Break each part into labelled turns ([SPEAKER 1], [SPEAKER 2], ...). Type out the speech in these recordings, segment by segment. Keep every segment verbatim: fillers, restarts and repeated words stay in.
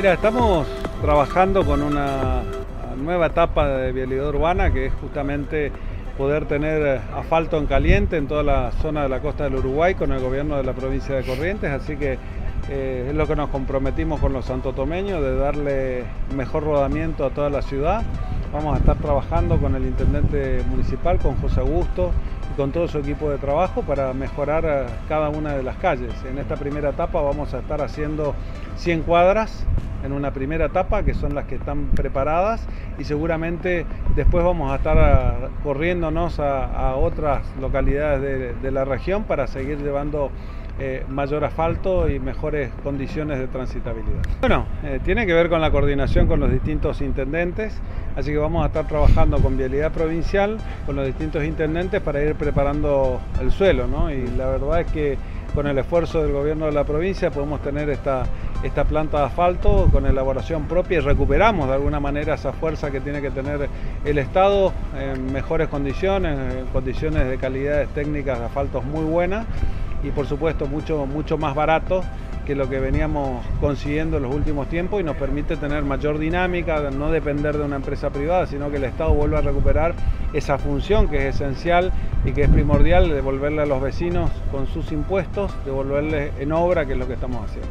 [SPEAKER 1] Mira, estamos trabajando con una nueva etapa de vialidad urbana que es justamente poder tener asfalto en caliente en toda la zona de la costa del Uruguay con el gobierno de la provincia de Corrientes, así que eh, es lo que nos comprometimos con los santotomeños, de darle mejor rodamiento a toda la ciudad. Vamos a estar trabajando con el intendente municipal, con José Augusto y con todo su equipo de trabajo para mejorar cada una de las calles. En esta primera etapa vamos a estar haciendo cien cuadras en una primera etapa, que son las que están preparadas, y seguramente después vamos a estar corriéndonos a, a otras localidades de, de la región para seguir llevando eh, mayor asfalto y mejores condiciones de transitabilidad. Bueno, eh, tiene que ver con la coordinación con los distintos intendentes, así que vamos a estar trabajando con Vialidad Provincial, con los distintos intendentes para ir preparando el suelo, ¿no? Y la verdad es que con el esfuerzo del gobierno de la provincia podemos tener esta, esta planta de asfalto con elaboración propia y recuperamos de alguna manera esa fuerza que tiene que tener el Estado en mejores condiciones, en condiciones de calidades técnicas de asfaltos muy buenas y por supuesto mucho, mucho más barato que lo que veníamos consiguiendo en los últimos tiempos, y nos permite tener mayor dinámica, no depender de una empresa privada, sino que el Estado vuelva a recuperar esa función que es esencial y que es primordial, devolverle a los vecinos con sus impuestos, devolverles en obra, que es lo que estamos haciendo.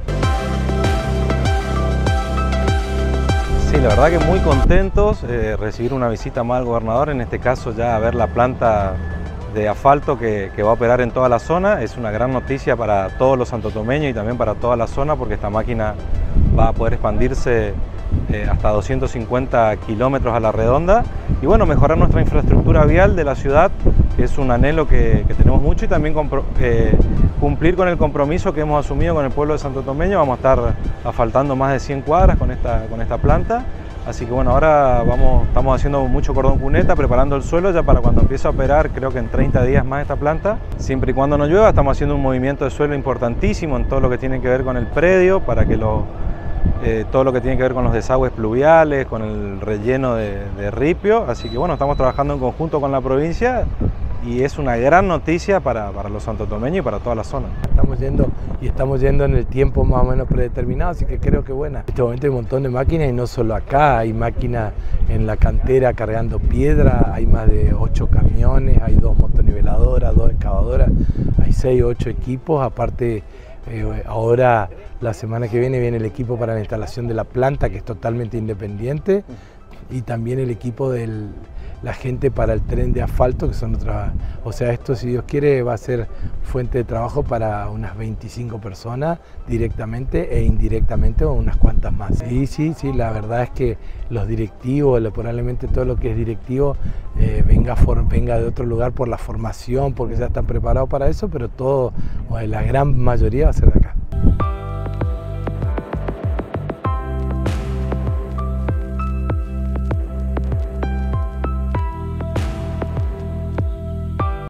[SPEAKER 2] Sí, la verdad que muy contentos de eh, recibir una visita más al gobernador, en este caso ya a ver la planta de asfalto que, que va a operar en toda la zona. Es una gran noticia para todos los santotomeños y también para toda la zona, porque esta máquina va a poder expandirse eh, hasta doscientos cincuenta kilómetros a la redonda y bueno, mejorar nuestra infraestructura vial de la ciudad, que es un anhelo que, que tenemos mucho, y también eh, cumplir con el compromiso que hemos asumido con el pueblo de Santo Tomeño. Vamos a estar asfaltando más de cien cuadras con esta, con esta planta. Así que bueno, ahora vamos, estamos haciendo mucho cordón cuneta, preparando el suelo ya para cuando empiece a operar, creo que en treinta días más esta planta. Siempre y cuando no llueva, estamos haciendo un movimiento de suelo importantísimo en todo lo que tiene que ver con el predio, para que lo, eh, todo lo que tiene que ver con los desagües pluviales, con el relleno de, de ripio. Así que bueno, estamos trabajando en conjunto con la provincia y es una gran noticia para, para los santotomeños y para toda la zona.
[SPEAKER 3] Estamos yendo y estamos yendo en el tiempo más o menos predeterminado, así que creo que bueno. En este momento hay un montón de máquinas, y no solo acá, hay máquinas en la cantera cargando piedra, hay más de ocho camiones, hay dos motoniveladoras, dos excavadoras, hay seis o ocho equipos. Aparte, eh, ahora la semana que viene viene el equipo para la instalación de la planta, que es totalmente independiente, y también el equipo de la gente para el tren de asfalto, que son otras. O sea, esto, si Dios quiere, va a ser fuente de trabajo para unas veinticinco personas directamente e indirectamente, o unas cuantas más. Sí, sí, sí, la verdad es que los directivos, probablemente todo lo que es directivo, eh, venga, for, venga de otro lugar por la formación, porque ya están preparados para eso, pero todo, o la gran mayoría va a ser de acá.